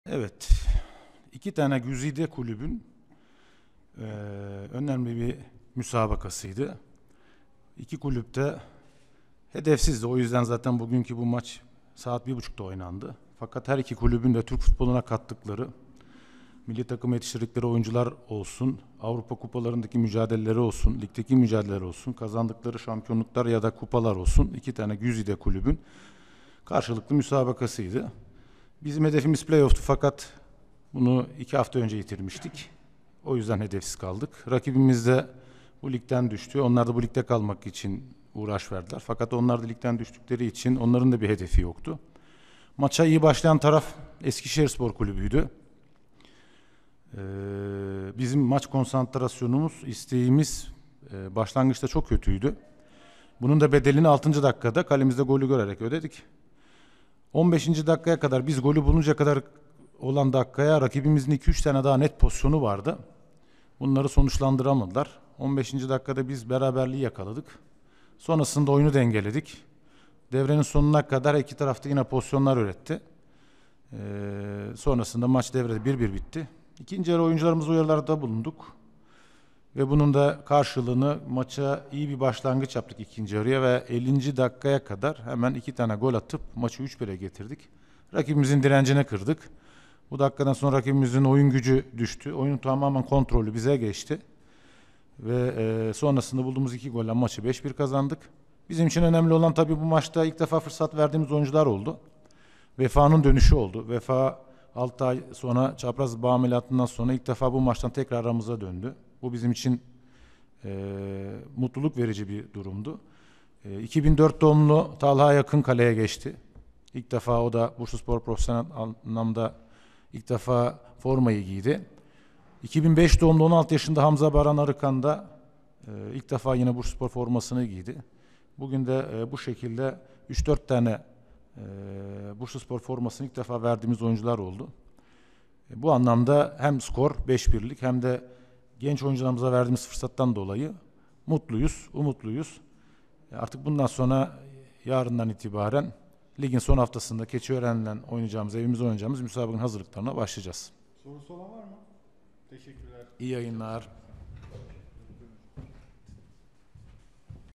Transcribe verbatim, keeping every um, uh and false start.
Evet, iki tane güzide kulübün eee, önemli bir müsabakasıydı. İki kulüp de hedefsizdi. O yüzden zaten bugünkü bu maç saat bir buçukta oynandı. Fakat her iki kulübün de Türk futboluna kattıkları, milli takım yetiştirdikleri oyuncular olsun, Avrupa kupalarındaki mücadeleleri olsun, ligdeki mücadeleler olsun, kazandıkları şampiyonluklar ya da kupalar olsun, iki tane güzide kulübün karşılıklı müsabakasıydı. Bizim hedefimiz playoff'tu fakat bunu iki hafta önce yitirmiştik. O yüzden hedefsiz kaldık. Rakibimiz de bu ligden düştü. Onlar da bu ligde kalmak için uğraş verdiler. Fakat onlar da ligden düştükleri için onların da bir hedefi yoktu. Maça iyi başlayan taraf Eskişehirspor Kulübü'ydü. Ee, bizim maç konsantrasyonumuz, isteğimiz e, başlangıçta çok kötüydü. Bunun da bedelini altıncı dakikada kalemizde golü görerek ödedik. on beşinci dakikaya kadar biz golü bulunca kadar olan dakikaya rakibimizin iki üç tane daha net pozisyonu vardı. Bunları sonuçlandıramadılar. on beşinci dakikada biz beraberliği yakaladık. Sonrasında oyunu dengeledik. Devrenin sonuna kadar iki tarafta yine pozisyonlar üretti. Ee, sonrasında maç devrede bir bir bitti. İkinci yarı oyuncularımız uyarılarda bulunduk. Ve bunun da karşılığını maça iyi bir başlangıç yaptık ikinci yarıya ve ellinci dakikaya kadar hemen iki tane gol atıp maçı üç bire getirdik. Rakibimizin direncini kırdık. Bu dakikadan sonra rakibimizin oyun gücü düştü. Oyunun tamamen kontrolü bize geçti. Ve e, sonrasında bulduğumuz iki golle maçı beş bir kazandık. Bizim için önemli olan tabii bu maçta ilk defa fırsat verdiğimiz oyuncular oldu. Vefa'nın dönüşü oldu. Vefa altı ay sonra çapraz bağ ameliyatından sonra ilk defa bu maçtan tekrar aramıza döndü. Bu bizim için e, mutluluk verici bir durumdu. E, iki bin dört doğumlu Talha Yakın kaleye geçti. İlk defa o da Bursaspor profesyonel anlamda ilk defa formayı giydi. iki bin beş doğumlu on altı yaşında Hamza Baran Arıkan da e, ilk defa yine Bursaspor formasını giydi. Bugün de e, bu şekilde üç dört tane e, Bursaspor formasını ilk defa verdiğimiz oyuncular oldu. E, bu anlamda hem skor beş birlik hem de genç oyuncularımıza verdiğimiz fırsattan dolayı mutluyuz, umutluyuz. E, artık bundan sonra yarından itibaren ligin son haftasında Keçiören'le oynayacağımız, evimizde oynayacağımız müsabakanın hazırlıklarına başlayacağız. Sorusu olan var mı? Teşekkürler. İyi yayınlar.